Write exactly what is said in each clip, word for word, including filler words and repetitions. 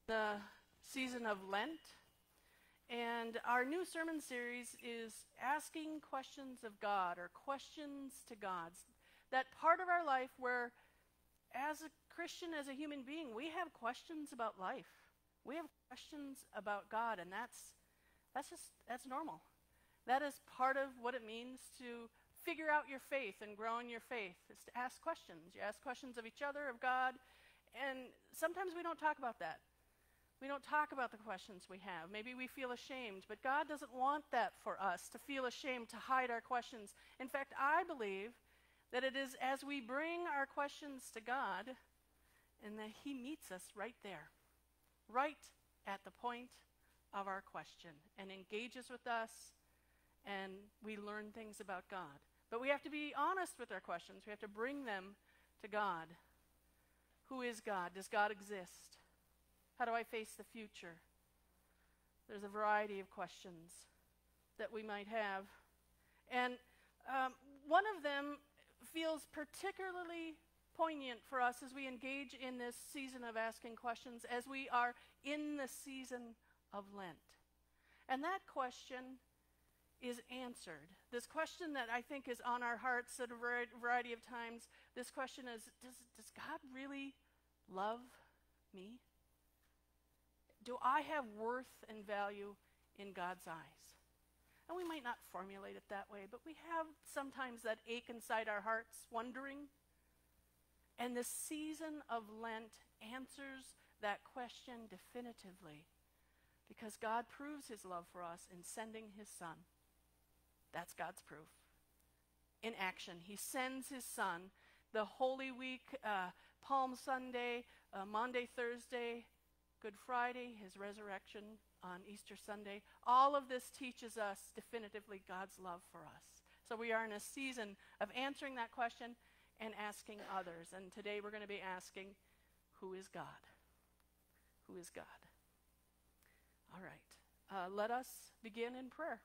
the season of Lent, and our new sermon series is Asking Questions of God, or Questions to God. That part of our life where, as a Christian, as a human being, we have questions about life. We have questions about God, and that's that's just that's normal. That is part of what it means to figure out your faith and grow in your faith, is to ask questions. You ask questions of each other, of God, and sometimes we don't talk about that. We don't talk about the questions we have. Maybe we feel ashamed, but God doesn't want that for us, to feel ashamed, to hide our questions. In fact, I believe that it is as we bring our questions to God, and that He meets us right there, right at the point of our question, and engages with us, and we learn things about God. But we have to be honest with our questions. We have to bring them to God. Who is God? Does God exist? How do I face the future? There's a variety of questions that we might have. And um, one of them feels particularly poignant for us as we engage in this season of asking questions, as we are in the season of Lent. And that question is answered. This question that I think is on our hearts at a variety of times, this question is, does, does God really love me? Do I have worth and value in God's eyes? And we might not formulate it that way, but we have sometimes that ache inside our hearts, wondering. And the season of Lent answers that question definitively, because God proves His love for us in sending His Son. That's God's proof. In action, He sends His Son. The Holy Week, uh, Palm Sunday, uh, Maundy, Thursday, Good Friday, His resurrection on Easter Sunday. All of this teaches us definitively God's love for us. So we are in a season of answering that question and asking others. And today we're going to be asking, who is God? Who is God? All right. Uh, let us begin in prayer.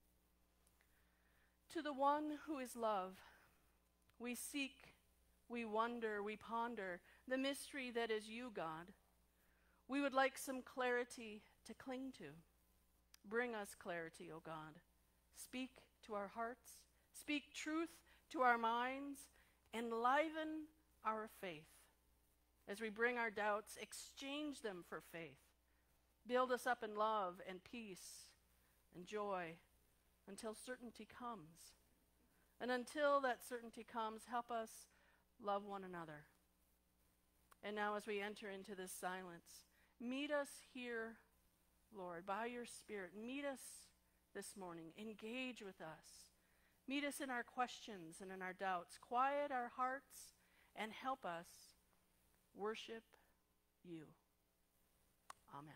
To the one who is love, we seek, we wonder, we ponder the mystery that is you, God. We would like some clarity to cling to. Bring us clarity, O God. Speak to our hearts. Speak truth to our minds. Enliven our faith. As we bring our doubts, exchange them for faith. Build us up in love and peace and joy until certainty comes. And until that certainty comes, help us love one another. And now as we enter into this silence, meet us here, Lord, by your Spirit. Meet us this morning. Engage with us. Meet us in our questions and in our doubts. Quiet our hearts and help us worship you. Amen.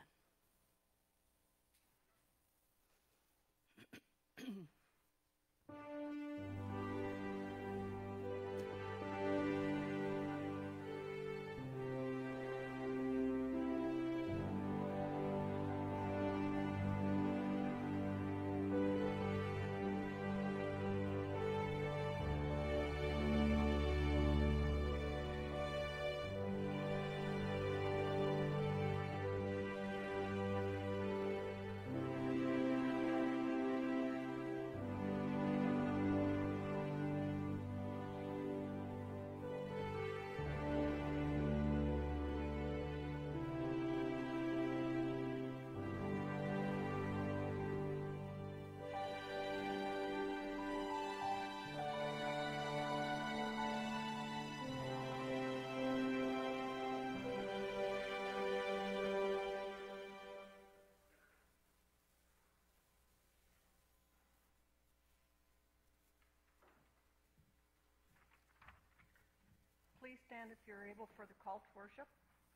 Please stand if you're able for the call to worship.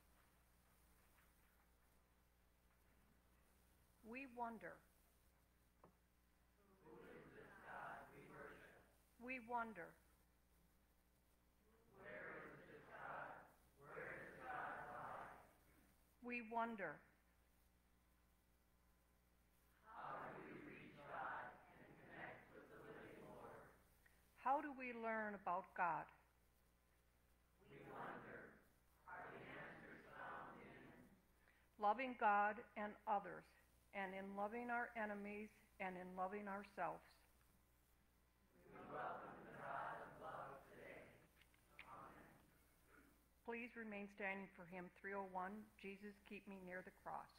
We wonder. Who is this God we worship? We wonder. Where is this God? Where does God lie? We wonder. How do we reach God and connect with the living Lord? How do we learn about God? We wonder, are the answers found in loving God and others, and in loving our enemies, and in loving ourselves. We welcome the God of love today. Amen. Please remain standing for hymn three oh one, Jesus, Keep Me Near the Cross.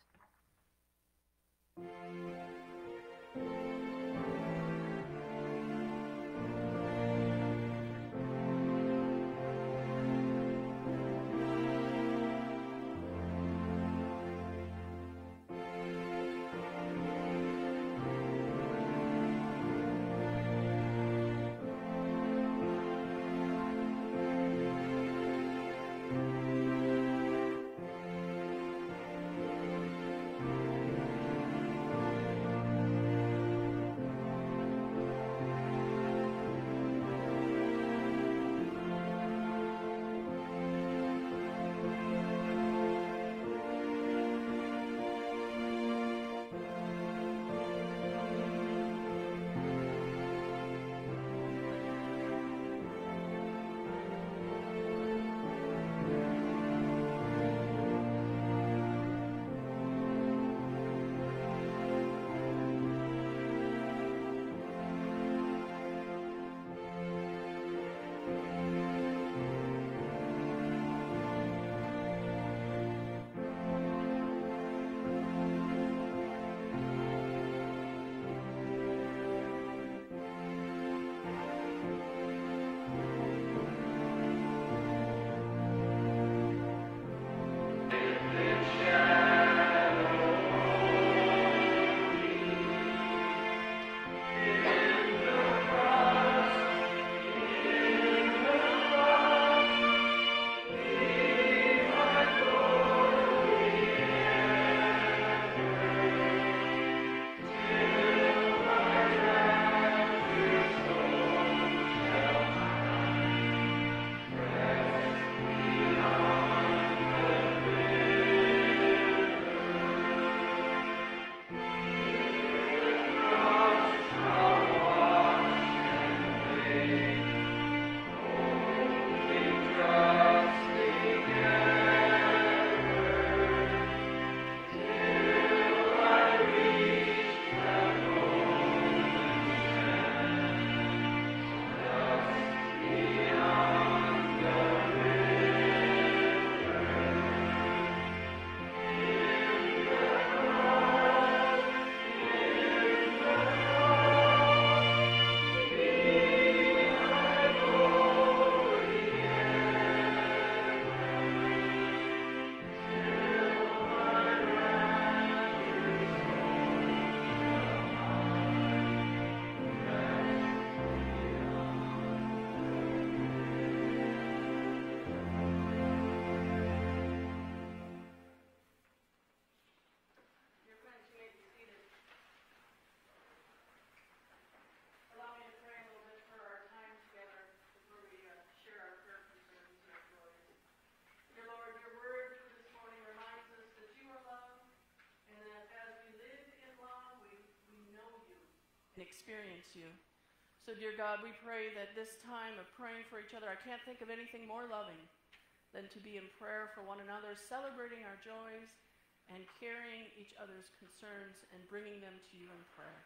Experience you. So, dear God, we pray that this time of praying for each other, I can't think of anything more loving than to be in prayer for one another, celebrating our joys and carrying each other's concerns and bringing them to you in prayer.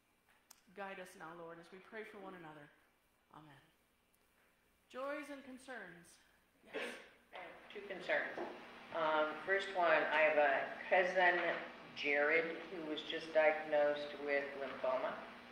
Guide us now, Lord, as we pray for one another. Amen. Joys and concerns. Yes. I have two concerns. Um, first one, I have a cousin, Jared, who was just diagnosed with lymphoma.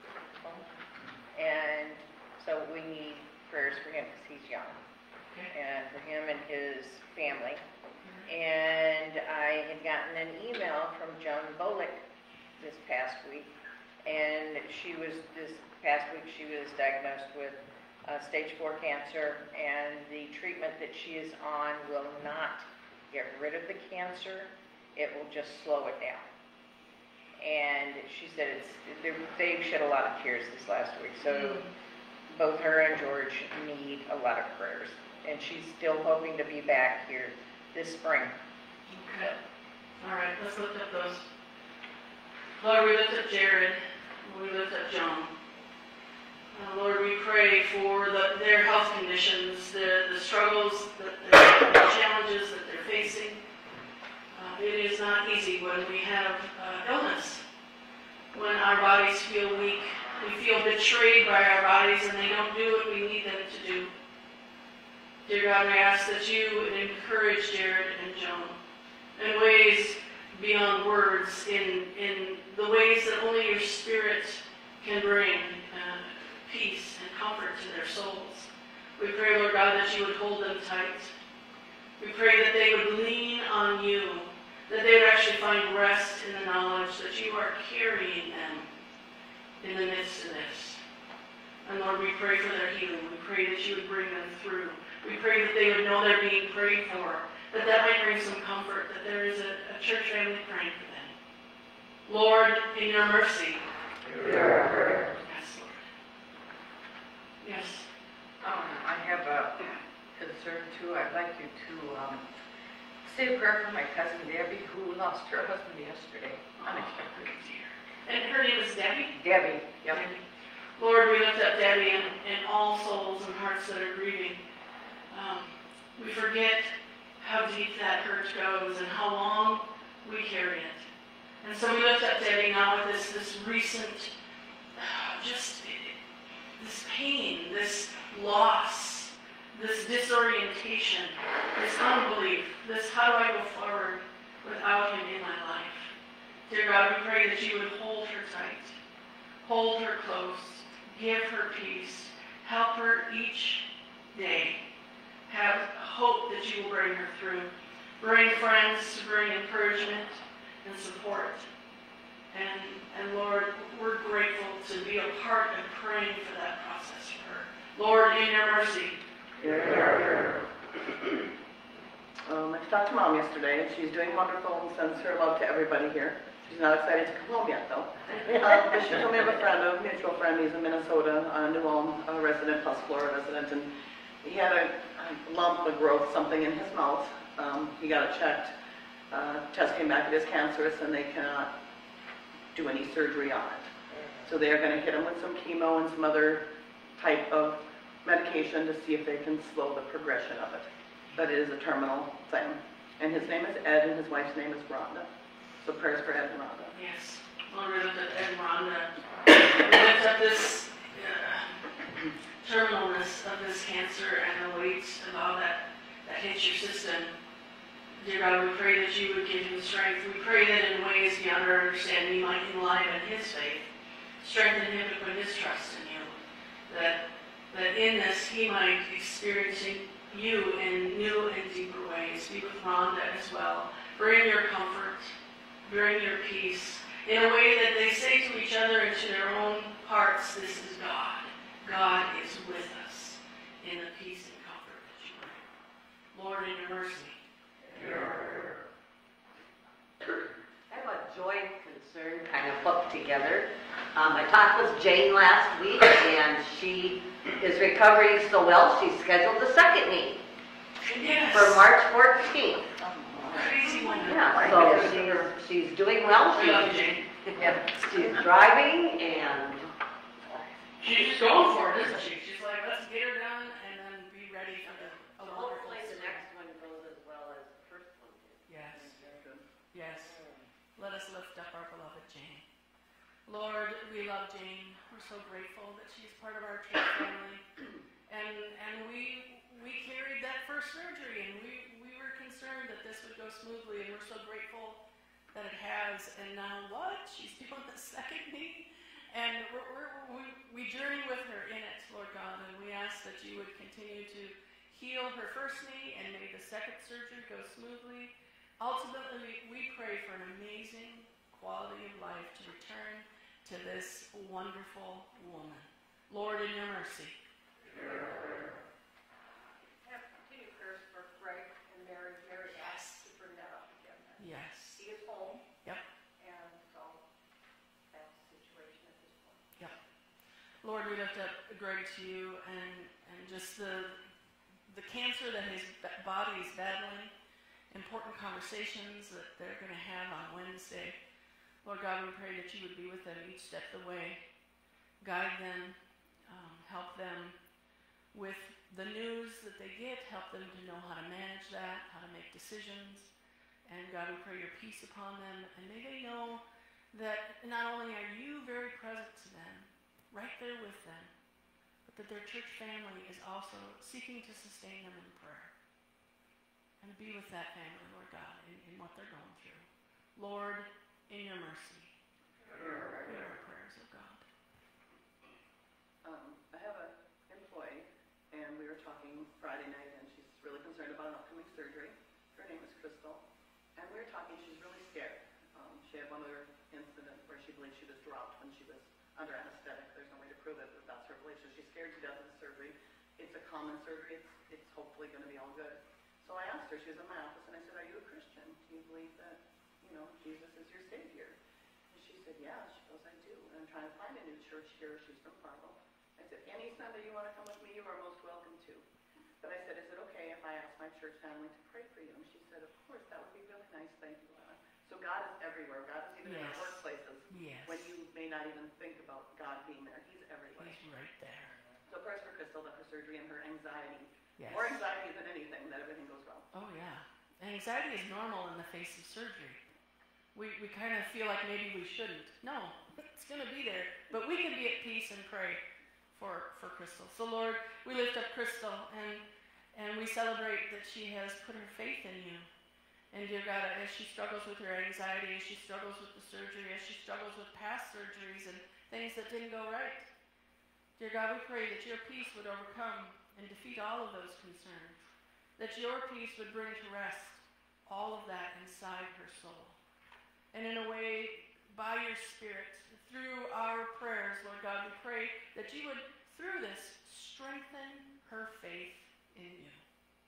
And so we need prayers for him because he's young. And for him and his family. And I had gotten an email from Joan Bolick this past week. And she was, this past week, she was diagnosed with uh, stage four cancer. And the treatment that she is on will not get rid of the cancer. It will just slow it down. And she said it's they've shed a lot of tears this last week. So mm. both her and George need a lot of prayers. And she's still hoping to be back here this spring. Okay. All right, let's lift up those. Lord, we lift up Jared. We lift up John. Uh, Lord, we pray for the, their health conditions, the, the struggles, the, the challenges that they're facing. Uh, Uh, it is not easy when we have uh, illness, when our bodies feel weak. We feel betrayed by our bodies and they don't do what we need them to do. Dear God, we ask that you would encourage Jared and Joan in ways beyond words, in, in the ways that only your Spirit can bring uh, peace and comfort to their souls. We pray, Lord God, that you would hold them tight. We pray that they would lean on you, that they would actually find rest in the knowledge that you are carrying them in the midst of this. And Lord, we pray for their healing. We pray that you would bring them through. We pray that they would know they're being prayed for, that that might bring some comfort, that there is a, a church family praying for them. Lord, in your mercy. Yeah. Yes, Lord. Yes. Um, I have a concern too. I'd like you to um, say a prayer for my cousin Debbie, who lost her husband yesterday, unexpectedly. And her name is Debbie? Debbie, yep. Debbie. Lord, we lift up Debbie and, and all souls and hearts that are grieving. Um, we forget how deep that hurt goes and how long we carry it. And so we lift up Debbie now with this, this recent, uh, just this pain, this loss, this disorientation, this unbelief, this how do I go forward without him in my life. Dear God, we pray that you would hold her tight, hold her close, give her peace, help her each day, have hope that you will bring her through, bring friends to bring encouragement and support. And, and Lord, we're grateful to be a part of praying for that process for her. Lord, in your mercy. Um, I talked to Mom yesterday, and she's doing wonderful and sends her love to everybody here. She's not excited to come home yet, though. Um, but she told me of a friend, a mutual friend. He's in Minnesota, a New Ulm uh, resident plus Florida resident, and he had a, a lump, a growth, something in his mouth. Um, he got it checked. Uh, test came back, it is cancerous, and they cannot do any surgery on it. So they are going to hit him with some chemo and some other type of medication to see if they can slow the progression of it. But it is a terminal thing. And his name is Ed, and his wife's name is Rhonda. So prayers for Ed and Rhonda. Yes. Lord, we lift up Ed and Rhonda. We lift up this uh, terminalness of this cancer and the weight of all that, that hits your system. Dear God, we pray that you would give him strength. We pray that in ways beyond our understanding, you might enliven his faith, strengthen him to put his trust in you. That, that in this, he might experience you in new and deeper ways. Be with Rhonda as well. Bring your comfort, bring your peace, in a way that they say to each other and to their own hearts, this is God. God is with us in the peace and comfort that you bring. Lord, in your mercy. I have a joint concern kind of hooked together. Um, I talked with Jane last week, and she is recovering so well, she's scheduled a second knee Yes. for March fourteenth. Crazy woman. Yeah, so she's, she's doing well. We love you, Jane. Yeah, she's driving, and She's just going for it, isn't she? She's like, let's get her done and then be ready for the a wonderful hopefully the season. next one goes as well as the first one did. Yes. Yes. Let us lift up our beloved Jane. Lord, we love Jane. We're so grateful that she's part of our church family. And and we we carried that first surgery, and we, we were concerned that this would go smoothly, and we're so grateful that it has. And now what? She's doing the second knee. And we're, we're, we, we journey with her in it, Lord God, and we ask that you would continue to heal her first knee and may the second surgery go smoothly. Ultimately, we pray for an amazing quality of life to return to this wonderful woman. Lord, in your mercy. Have continued prayers for Greg and Mary. Mary asked to bring that up again. Yes. He is home. Yep. And so that's the situation at this point. Yep. Lord, we lift up Greg to you and, and just the, the cancer that his body is battling, important conversations that they're going to have on Wednesday. Lord God, we pray that you would be with them each step of the way. Guide them, um, help them with the news that they get, help them to know how to manage that, how to make decisions. And God, we pray your peace upon them, and may they know that not only are you very present to them, right there with them, but that their church family is also seeking to sustain them in prayer. And be with that family, Lord God, in, in what they're going through. Lord, in your mercy, hear our prayers, oh God. Um, I have an employee, and we were talking Friday night, and she's really concerned about an upcoming surgery. Her name is Crystal, and we were talking, she's really scared. Um, she had one other incident where she believes she was dropped when she was under anesthetic. There's no way to prove it, but that's her belief. So she's scared to death of the surgery. It's a common surgery. It's, it's hopefully going to be all good. So I asked her, she was in my office, and I said, are you a Christian? Do you believe that, you know, Jesus is your Savior? And she said, yeah. She goes, I do. And I'm trying to find a new church here. She's from Fargo. I said, any Sunday you want to come with me, you are most welcome to. But I said, is it okay if I ask my church family to pray for you? And she said, of course, that would be really nice. Thank you, Anna. So God is everywhere. God is even in Yes. our workplaces. Yes. When you may not even think about God being there. He's everywhere. He's right there. So prayers for Crystal, that her surgery and her anxiety. Yes. More anxiety than anything, that everything goes well. Oh, yeah. Anxiety is normal in the face of surgery. We, we kind of feel like maybe we shouldn't. No, it's going to be there. But we can be at peace and pray for, for Crystal. So, Lord, we lift up Crystal, and, and we celebrate that she has put her faith in you. And, dear God, as she struggles with her anxiety, as she struggles with the surgery, as she struggles with past surgeries and things that didn't go right, dear God, we pray that your peace would overcome and defeat all of those concerns, that your peace would bring to rest all of that inside her soul. And in a way, by your Spirit, through our prayers, Lord God, we pray that you would, through this, strengthen her faith in you.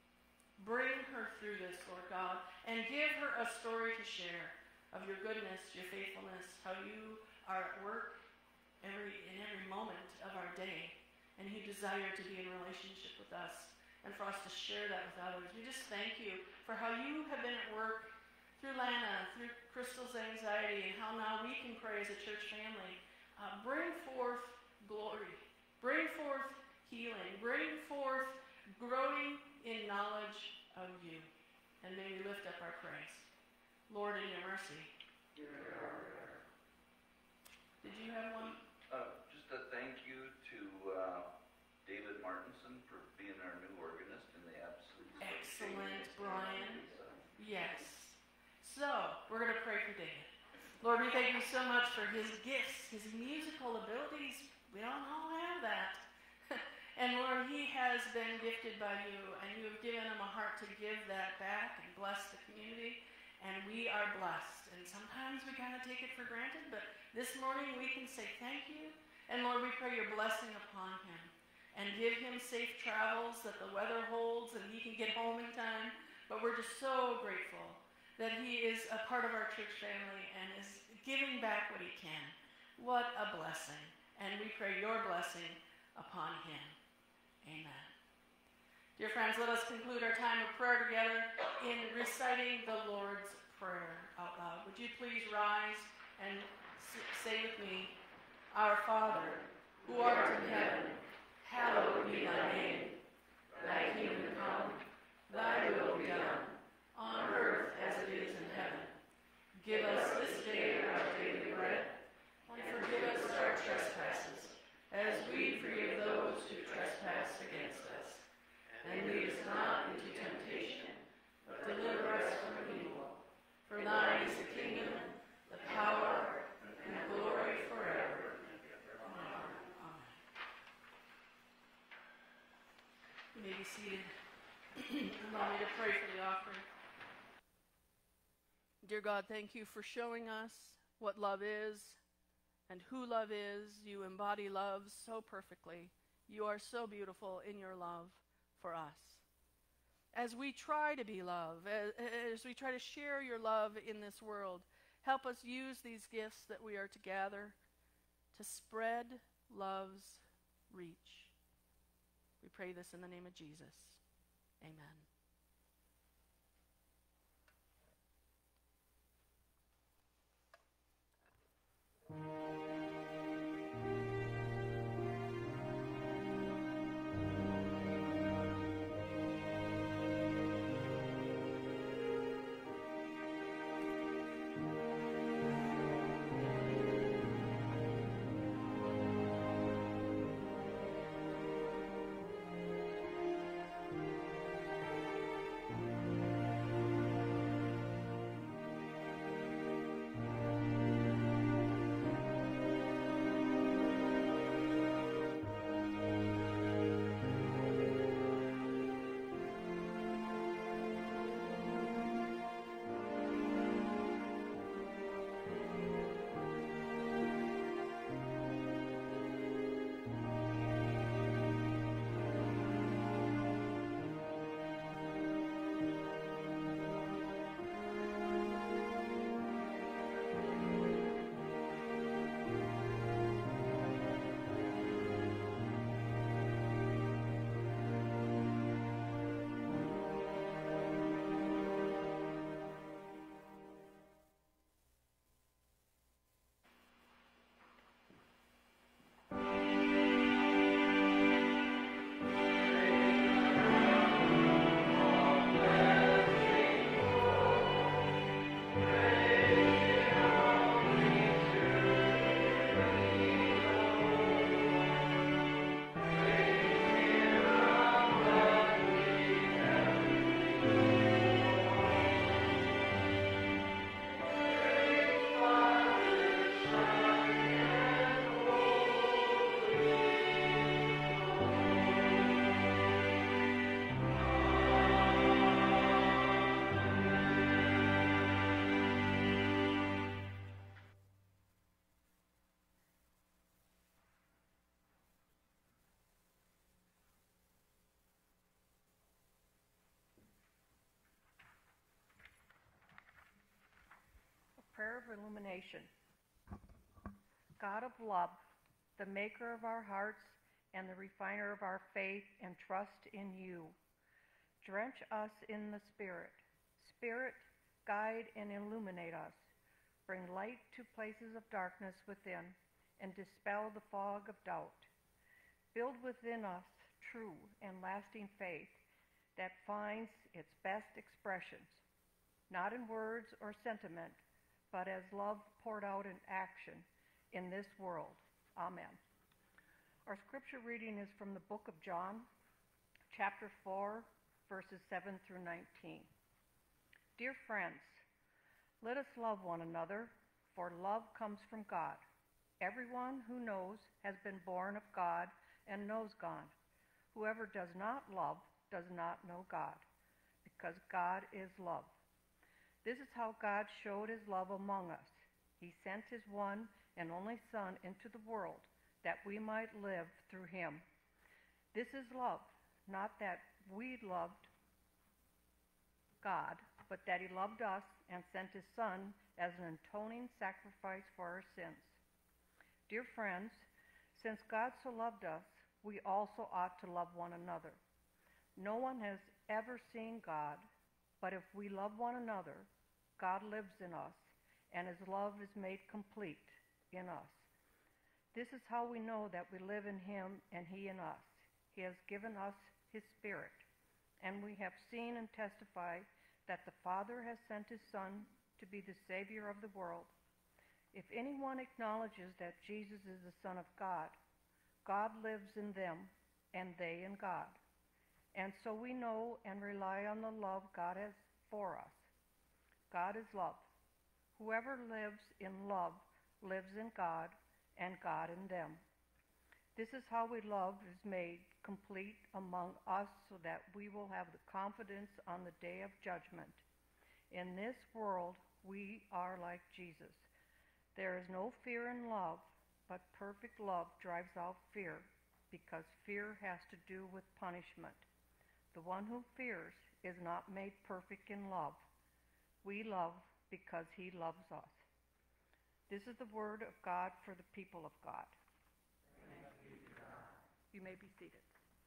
Bring her through this, Lord God, and give her a story to share of your goodness, your faithfulness, how you are at work every in every moment of our day, and you desire to be in relationship with us, and for us to share that with others. We just thank you for how you have been at work through Lana, through Crystal's anxiety, and how now we can pray as a church family. Uh, bring forth glory. Bring forth healing. Bring forth growing in knowledge of you. And may we lift up our praise. Lord, in your mercy. Did you have one? Uh, just a thank you to uh, David Martinson for being our new organist in the absence. Excellent, Brian. Yes. So, we're going to pray for David. Lord, we thank you so much for his gifts, his musical abilities. We don't all have that. And Lord, he has been gifted by you, and you have given him a heart to give that back and bless the community. And we are blessed. And sometimes we kind of take it for granted, but this morning we can say thank you. And Lord, we pray your blessing upon him. And give him safe travels, that the weather holds and he can get home in time. But we're just so grateful that he is a part of our church family and is giving back what he can. What a blessing. And we pray your blessing upon him. Amen. Dear friends, let us conclude our time of prayer together in reciting the Lord's Prayer out loud. Would you please rise and say with me, Our Father, who art in heaven, hallowed be thy name. Thy kingdom come, thy will be done, on earth as it is in heaven. Give us this day our daily bread, and forgive us our trespasses, as we forgive those who trespass against us. And lead us not into temptation, but deliver us from evil. For thine is the kingdom, the power, and the glory forever. Amen. You may be seated. Allow me to pray for the offering. Dear God, thank you for showing us what love is and who love is. You embody love so perfectly. You are so beautiful in your love for us. As we try to be love, as, as we try to share your love in this world, help us use these gifts that we are to gather to spread love's reach. We pray this in the name of Jesus. Amen. Prayer of Illumination. God of love, the maker of our hearts and the refiner of our faith and trust in you, drench us in the Spirit. Spirit, guide and illuminate us. Bring light to places of darkness within and dispel the fog of doubt. Build within us true and lasting faith that finds its best expressions, not in words or sentiment, but as love poured out in action in this world. Amen. Our scripture reading is from the book of John, chapter four, verses seven through nineteen. Dear friends, let us love one another, for love comes from God. Everyone who knows has been born of God and knows God. Whoever does not love does not know God, because God is love. This is how God showed his love among us. He sent his one and only Son into the world that we might live through him. This is love, not that we loved God, but that he loved us and sent his Son as an atoning sacrifice for our sins. Dear friends, since God so loved us, we also ought to love one another. No one has ever seen God, but if we love one another, God lives in us, and his love is made complete in us. This is how we know that we live in him and he in us. He has given us his Spirit, and we have seen and testified that the Father has sent his Son to be the Savior of the world. If anyone acknowledges that Jesus is the Son of God, God lives in them, and they in God. And so we know and rely on the love God has for us. God is love. Whoever lives in love lives in God, and God in them. This is how we love is made complete among us, so that we will have the confidence on the day of judgment. In this world, we are like Jesus. There is no fear in love, but perfect love drives out fear, because fear has to do with punishment. The one who fears is not made perfect in love. We love because he loves us. This is the word of God for the people of God. You may be seated.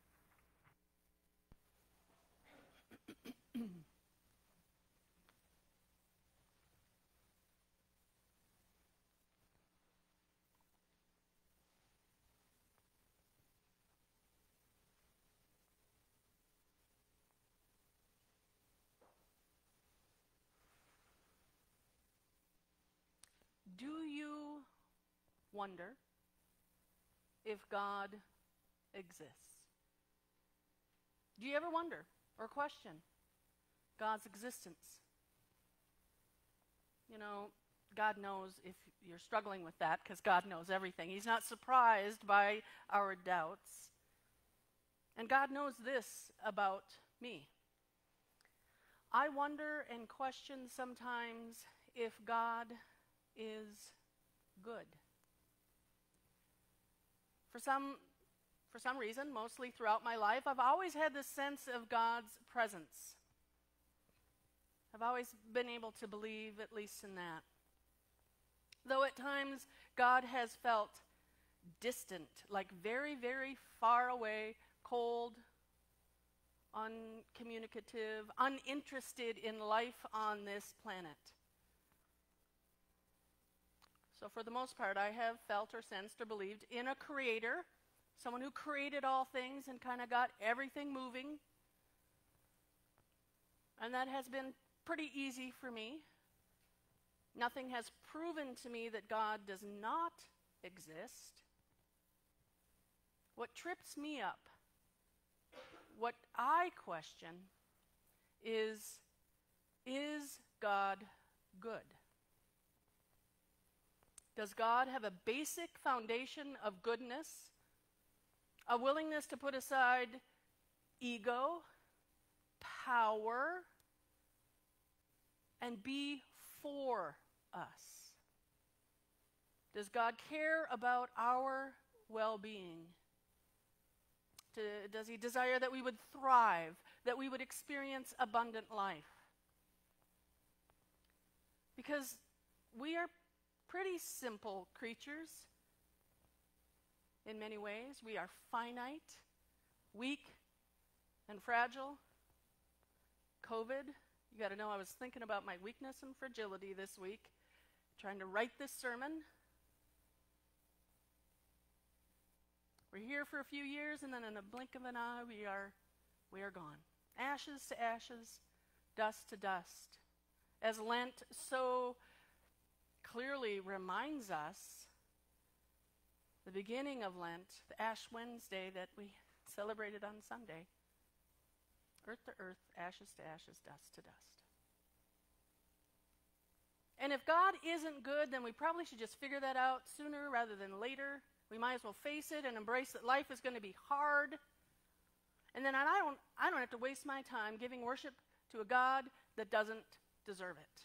Do you wonder if God exists? Do you ever wonder or question God's existence? You know, God knows if you're struggling with that, because God knows everything. He's not surprised by our doubts. And God knows this about me. I wonder and question sometimes if God is good. For some, for some reason, mostly throughout my life, I've always had this sense of God's presence. I've always been able to believe at least in that. Though at times God has felt distant, like very, very far away, cold, uncommunicative, uninterested in life on this planet. So for the most part, I have felt or sensed or believed in a creator, someone who created all things and kind of got everything moving. And that has been pretty easy for me. Nothing has proven to me that God does not exist. What trips me up, what I question, is, is God good? Does God have a basic foundation of goodness, a willingness to put aside ego, power, and be for us? Does God care about our well-being? To, does he desire that we would thrive, that we would experience abundant life? Because we are pretty simple creatures in many ways. We are finite, weak, and fragile. COVID, you got to know I was thinking about my weakness and fragility this week, trying to write this sermon. We're here for a few years, and then in a blink of an eye, we are, we are gone. Ashes to ashes, dust to dust. As Lent so clearly reminds us, the beginning of Lent, the Ash Wednesday that we celebrated on Sunday, earth to earth, ashes to ashes, dust to dust. And if God isn't good, then we probably should just figure that out sooner rather than later. We might as well face it and embrace that life is going to be hard. And then I don't, I don't have to waste my time giving worship to a God that doesn't deserve it.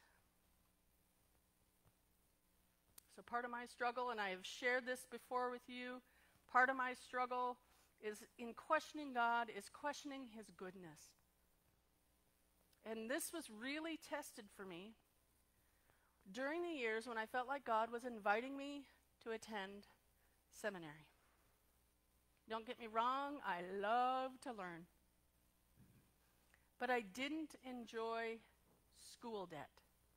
So part of my struggle, and I have shared this before with you, part of my struggle is in questioning God, is questioning his goodness. And this was really tested for me during the years when I felt like God was inviting me to attend seminary. Don't get me wrong, I love to learn. But I didn't enjoy school debt.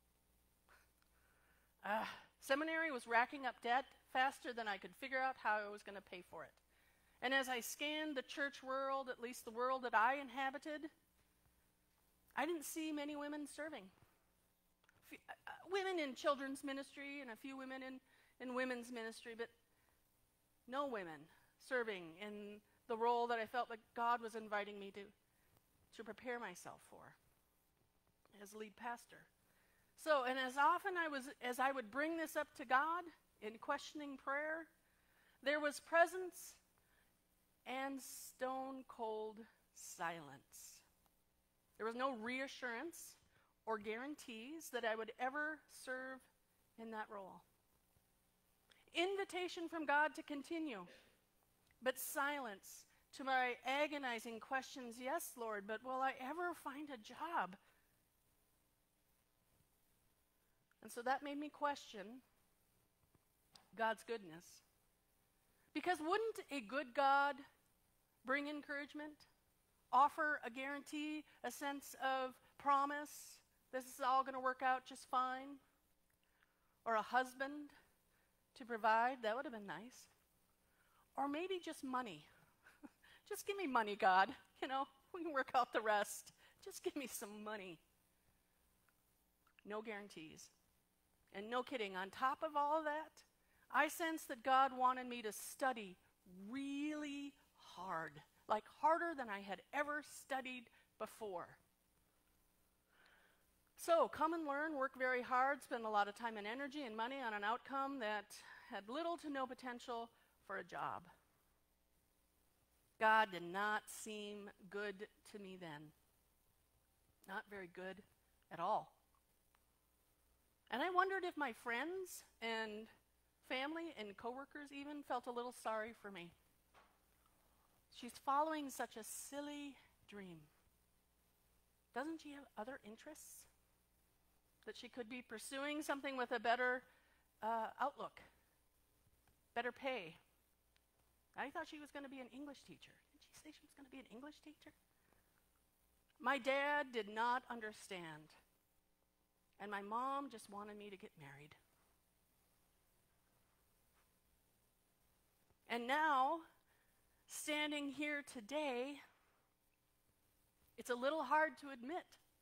Uh, seminary was racking up debt faster than I could figure out how I was going to pay for it. And as I scanned the church world, at least the world that I inhabited, I didn't see many women serving. F- uh, women in children's ministry and a few women in, in women's ministry, but no women serving in the role that I felt like God was inviting me to, to prepare myself for as lead pastor. So, and as often I was, as I would bring this up to God in questioning prayer, there was presence and stone cold silence. There was no reassurance or guarantees that I would ever serve in that role. Invitation from God to continue, but silence to my agonizing questions. Yes, Lord, but will I ever find a job? And so that made me question God's goodness. Because wouldn't a good God bring encouragement, offer a guarantee, a sense of promise, this is all going to work out just fine? Or a husband to provide, that would have been nice. Or maybe just money. Just give me money, God. You know, we can work out the rest. Just give me some money. No guarantees. And no kidding, on top of all of that, I sensed that God wanted me to study really hard, like harder than I had ever studied before. So, come and learn, work very hard, spend a lot of time and energy and money on an outcome that had little to no potential for a job. God did not seem good to me then. Not very good at all. And I wondered if my friends and family and coworkers even felt a little sorry for me. She's following such a silly dream. Doesn't she have other interests? That she could be pursuing something with a better uh, outlook, better pay. I thought she was going to be an English teacher. Did she say she was going to be an English teacher? My dad did not understand. And my mom just wanted me to get married. And now, standing here today, it's a little hard to admit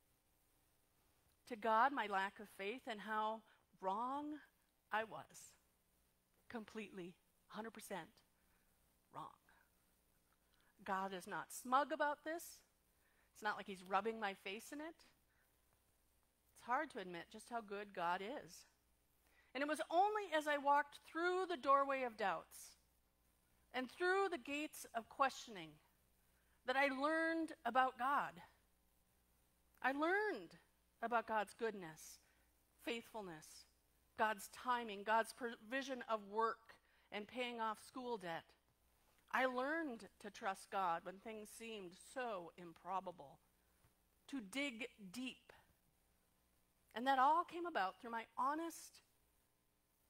to God my lack of faith and how wrong I was. Completely, one hundred percent wrong. God is not smug about this. It's not like he's rubbing my face in it. It's hard to admit just how good God is. And it was only as I walked through the doorway of doubts and through the gates of questioning that I learned about God. I learned about God's goodness, faithfulness, God's timing, God's provision of work and paying off school debt. I learned to trust God when things seemed so improbable, to dig deep. And that all came about through my honest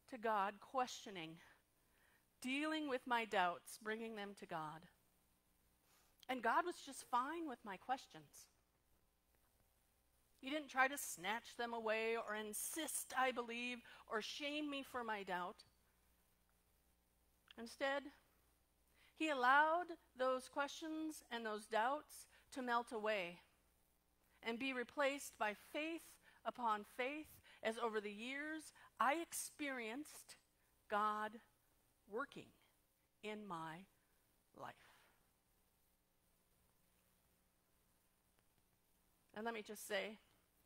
to God, questioning, dealing with my doubts, bringing them to God. And God was just fine with my questions. He didn't try to snatch them away or insist I believe or shame me for my doubt. Instead, he allowed those questions and those doubts to melt away and be replaced by faith upon faith, as over the years I experienced God working in my life. And let me just say,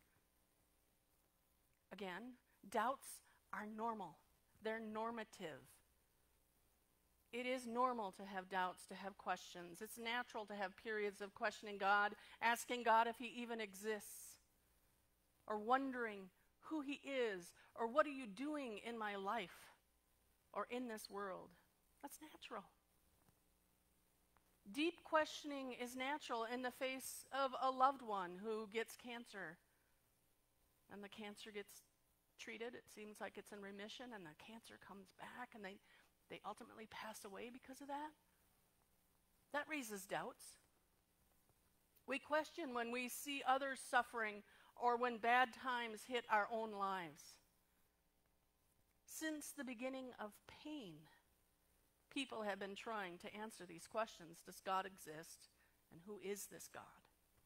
again, doubts are normal. They're normative. It is normal to have doubts, to have questions. It's natural to have periods of questioning God, asking God if he even exists, or wondering who he is, or what are you doing in my life, or in this world. That's natural. Deep questioning is natural in the face of a loved one who gets cancer, and the cancer gets treated. It seems like it's in remission, and the cancer comes back, and they They ultimately pass away because of that. That raises doubts. We question when we see others suffering or when bad times hit our own lives. Since the beginning of pain, people have been trying to answer these questions. Does God exist? And who is this God?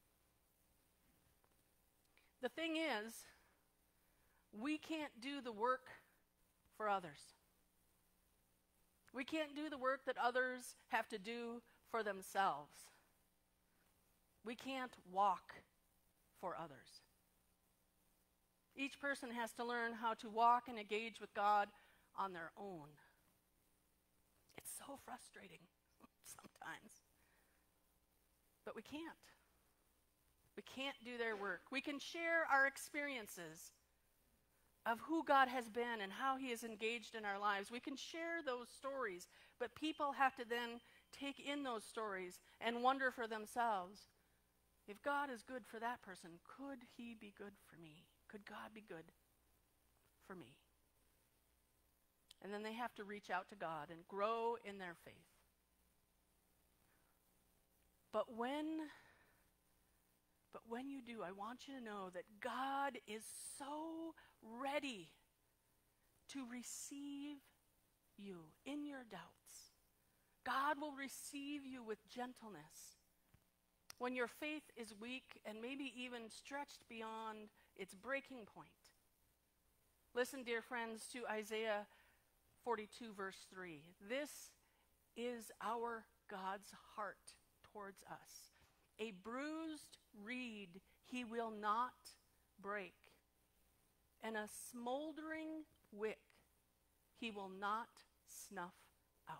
The thing is, we can't do the work for others. We can't do the work that others have to do for themselves. We can't walk for others. Each person has to learn how to walk and engage with God on their own. It's so frustrating sometimes. But we can't. We can't do their work. We can share our experiences of who God has been and how he has engaged in our lives. We can share those stories, but people have to then take in those stories and wonder for themselves, if God is good for that person, could he be good for me? Could God be good for me? And then they have to reach out to God and grow in their faith. But when But when you do, I want you to know that God is so ready to receive you in your doubts. God will receive you with gentleness. When your faith is weak and maybe even stretched beyond its breaking point. Listen, dear friends, to Isaiah forty-two, verse three. This is our God's heart towards us. A bruised reed he will not break, and a smoldering wick he will not snuff out.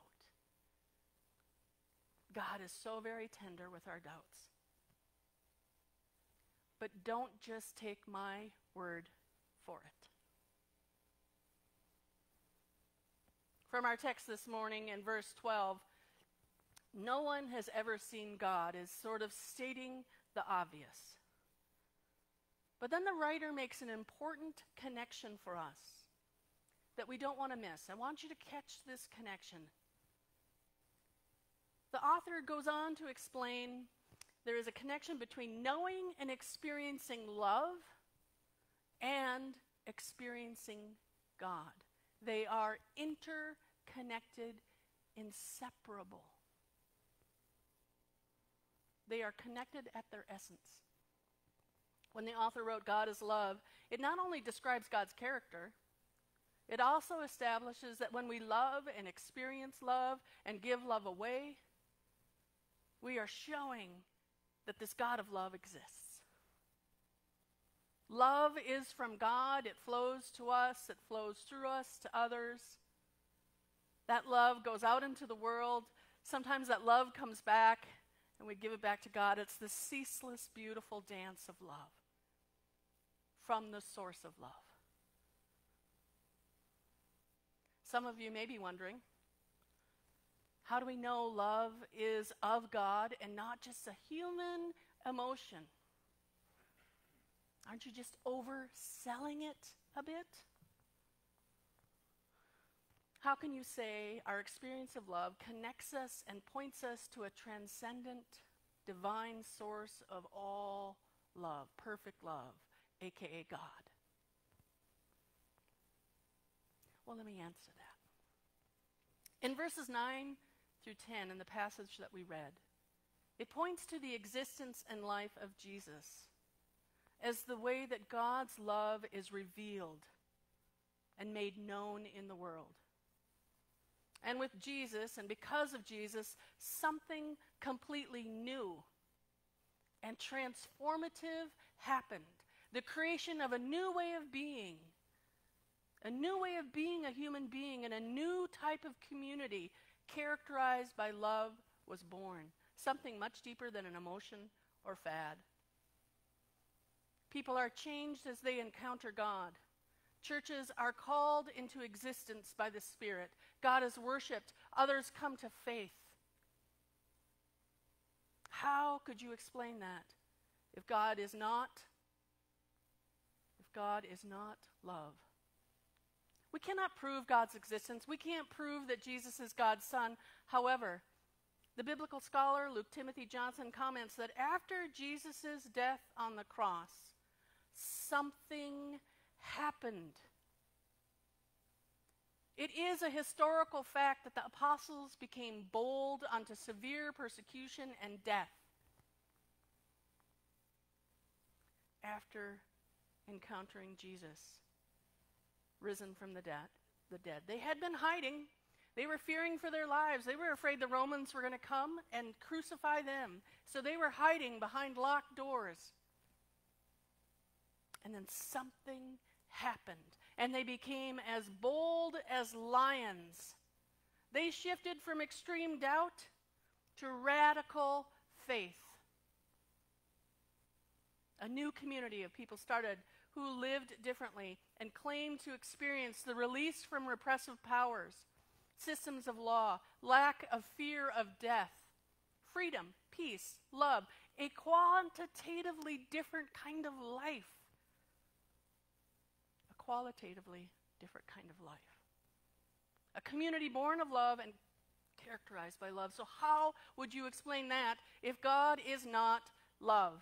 God is so very tender with our doubts. But don't just take my word for it. From our text this morning in verse twelve, no one has ever seen God is sort of stating the obvious. But then the writer makes an important connection for us that we don't want to miss. I want you to catch this connection. The author goes on to explain there is a connection between knowing and experiencing love and experiencing God. They are interconnected, inseparable. They are connected at their essence. When the author wrote God is love, it not only describes God's character, it also establishes that when we love and experience love and give love away, we are showing that this God of love exists. Love is from God. It flows to us. It flows through us to others. That love goes out into the world. Sometimes that love comes back and we give it back to God. It's the ceaseless, beautiful dance of love from the source of love. Some of you may be wondering, how do we know love is of God and not just a human emotion? Aren't you just overselling it a bit? How can you say our experience of love connects us and points us to a transcendent, divine source of all love, perfect love, aka God? Well, let me answer that. In verses nine through ten in the passage that we read, it points to the existence and life of Jesus as the way that God's love is revealed and made known in the world. And with Jesus, and because of Jesus, something completely new and transformative happened. The creation of a new way of being, a new way of being a human being, and a new type of community characterized by love was born. Something much deeper than an emotion or fad. People are changed as they encounter God. Churches are called into existence by the Spirit. God is worshipped. Others come to faith. How could you explain that if God is not, if God is not love? We cannot prove God's existence. We can't prove that Jesus is God's Son. However, the biblical scholar Luke Timothy Johnson comments that after Jesus' death on the cross, something happened. It is a historical fact that the apostles became bold unto severe persecution and death after encountering Jesus, risen from the dead. The dead. They had been hiding. They were fearing for their lives. They were afraid the Romans were going to come and crucify them. So they were hiding behind locked doors. And then something happened, and they became as bold as lions. They shifted from extreme doubt to radical faith. A new community of people started who lived differently and claimed to experience the release from repressive powers, systems of law, lack of fear of death, freedom, peace, love, a quantitatively different kind of life. A qualitatively different kind of life. A community born of love and characterized by love. So how would you explain that if God is not love?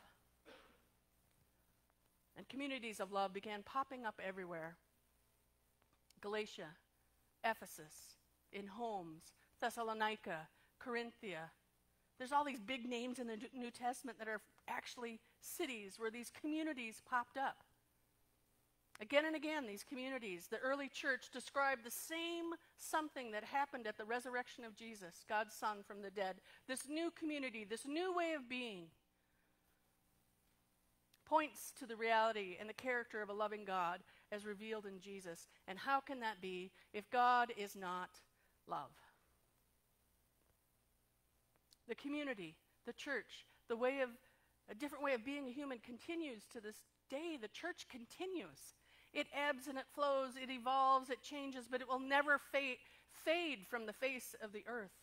And communities of love began popping up everywhere. Galatia, Ephesus, in homes, Thessalonica, Corinthia. There's all these big names in the New Testament that are actually cities where these communities popped up. Again and again, these communities, the early church described the same something that happened at the resurrection of Jesus, God's Son from the dead. This new community, this new way of being, points to the reality and the character of a loving God as revealed in Jesus. And how can that be if God is not love? The community, the church, the way of, a different way of being a human continues to this day. The church continues. It ebbs and it flows, it evolves, it changes, but it will never fade, fade from the face of the earth.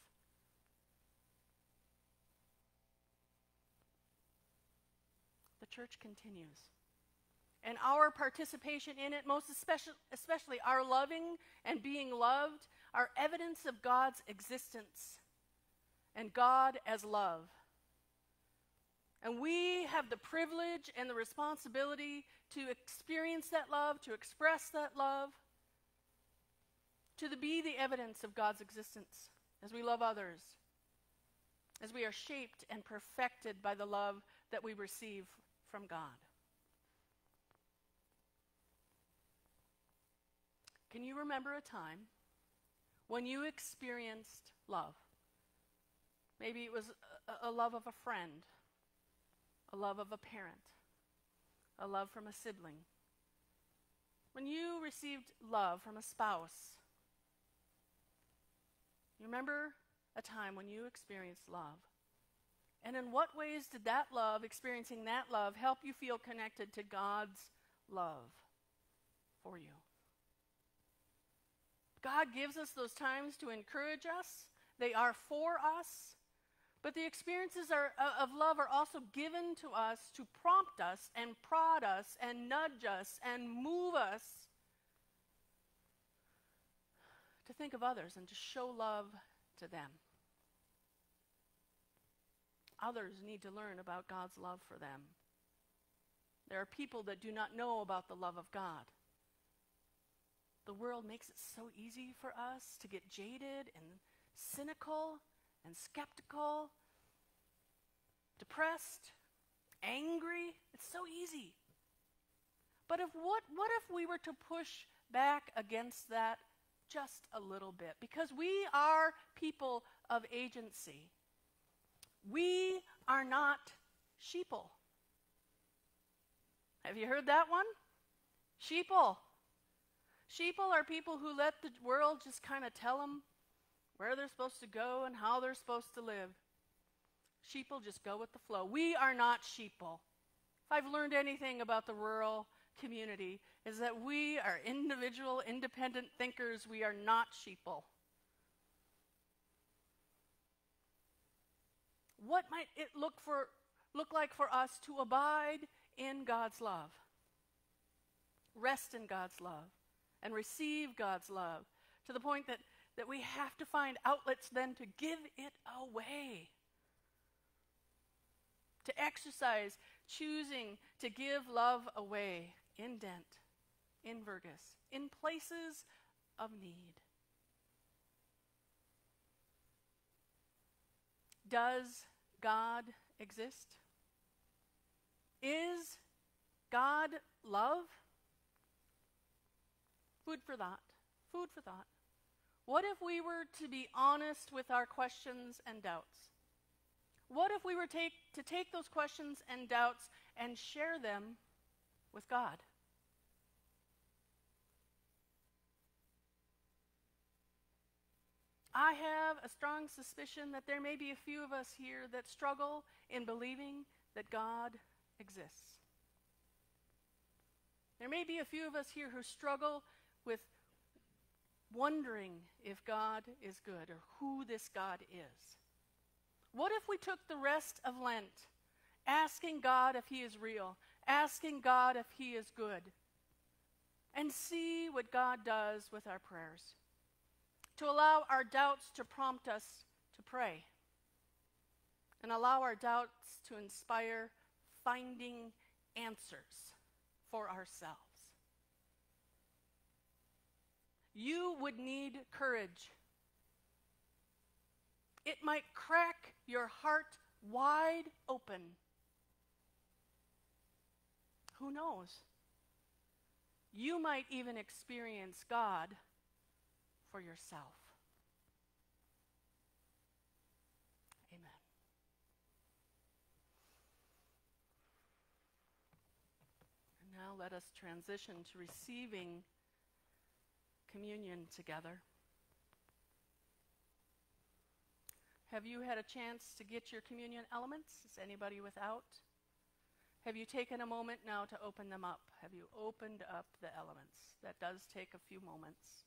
The church continues. And our participation in it, most especially, especially our loving and being loved, are evidence of God's existence and God as love. And we have the privilege and the responsibility to experience that love, to express that love, to the, be the evidence of God's existence as we love others, as we are shaped and perfected by the love that we receive from God. Can you remember a time when you experienced love? Maybe it was a, a love of a friend, a love of a parent, a love from a sibling. When you received love from a spouse, you remember a time when you experienced love? And in what ways did that love, experiencing that love, help you feel connected to God's love for you? God gives us those times to encourage us. They are for us. But the experiences are, uh, of love are also given to us to prompt us and prod us and nudge us and move us to think of others and to show love to them. Others need to learn about God's love for them. There are people that do not know about the love of God. The world makes it so easy for us to get jaded and cynical and skeptical, depressed, angry. It's so easy. But if what, what if we were to push back against that just a little bit? Because we are people of agency. We are not sheeple. Have you heard that one? Sheeple. Sheeple are people who let the world just kind of tell them where they're supposed to go and how they're supposed to live. Sheeple just go with the flow. We are not sheeple. If I've learned anything about the rural community, is that we are individual, independent thinkers. We are not sheeple. What might it look for look like for us to abide in God's love? Rest in God's love and receive God's love to the point that, that we have to find outlets then to give it away. To exercise, choosing to give love away in Dent, in Vergas, in places of need. Does God exist? Is God love? Food for thought. Food for thought. What if we were to be honest with our questions and doubts? What if we were take, to take those questions and doubts and share them with God? I have a strong suspicion that there may be a few of us here that struggle in believing that God exists. There may be a few of us here who struggle with wondering if God is good or who this God is. What if we took the rest of Lent asking God if he is real, asking God if he is good, and see what God does with our prayers? To allow our doubts to prompt us to pray, and allow our doubts to inspire finding answers for ourselves. You would need courage. It might crack your heart wide open. Who knows? You might even experience God for yourself. Amen. And now let us transition to receiving communion together. Have you had a chance to get your communion elements? Is anybody without? Have you taken a moment now to open them up? Have you opened up the elements? That does take a few moments.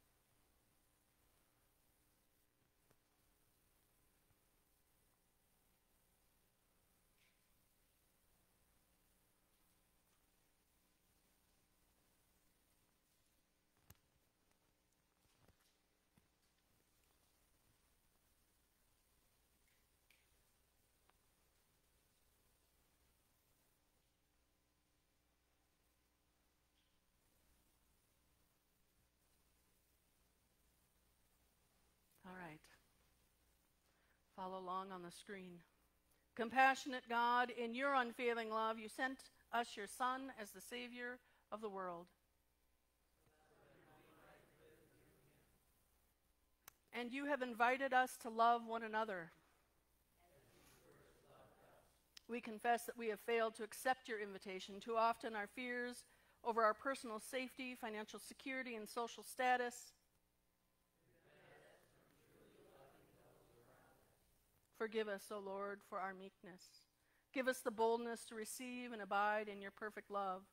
All right. Follow along on the screen. Compassionate God, in your unfailing love, you sent us your Son as the Savior of the world. And you have invited us to love one another. We confess that we have failed to accept your invitation. Too often our fears over our personal safety, financial security, and social status forgive us, O Lord, for our meekness. Give us the boldness to receive and abide in your perfect love.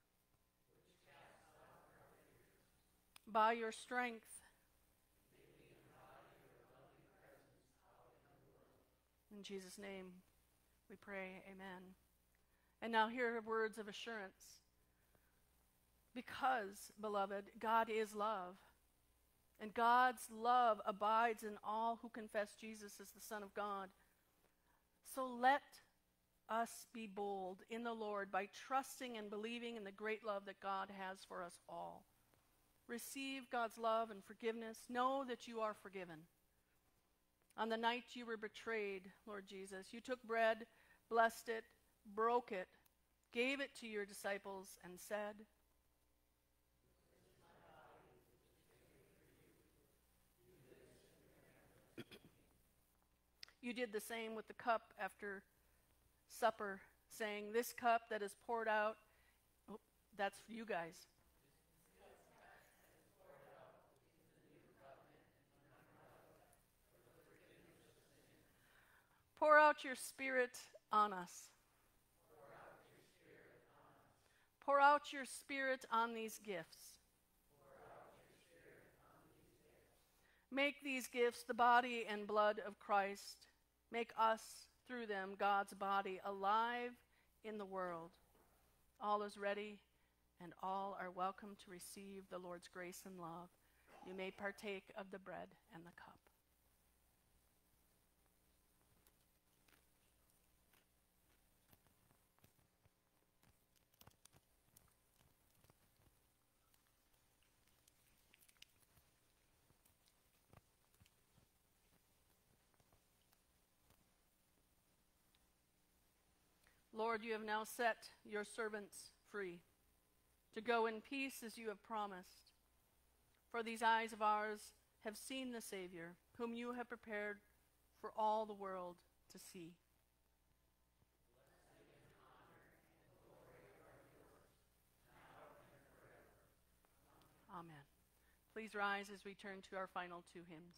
By your strength, in Jesus' name we pray, amen. And now here are words of assurance. Because, beloved, God is love, And God's love abides in all who confess Jesus as the Son of God. So let us be bold in the Lord by trusting and believing in the great love that God has for us all. Receive God's love and forgiveness. Know that you are forgiven. On the night you were betrayed, Lord Jesus, you took bread, blessed it, broke it, gave it to your disciples, and said, you did the same with the cup after supper, saying, this cup that is poured out, oh, that's for you guys. Pour out your Spirit on us. Pour out your Spirit on these gifts. Make these gifts the body and blood of Christ. Make us, through them, God's body, alive in the world. All is ready, and all are welcome to receive the Lord's grace and love. You may partake of the bread and the cup. Lord, you have now set your servants free to go in peace as you have promised. For these eyes of ours have seen the Savior, whom you have prepared for all the world to see. Amen. Please rise as we turn to our final two hymns.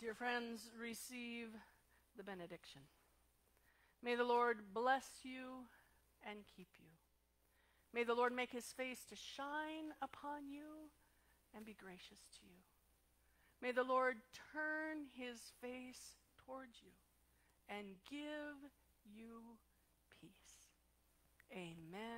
Dear friends, receive the benediction. May the Lord bless you and keep you. May the Lord make his face to shine upon you and be gracious to you. May the Lord turn his face towards you and give you peace. Amen.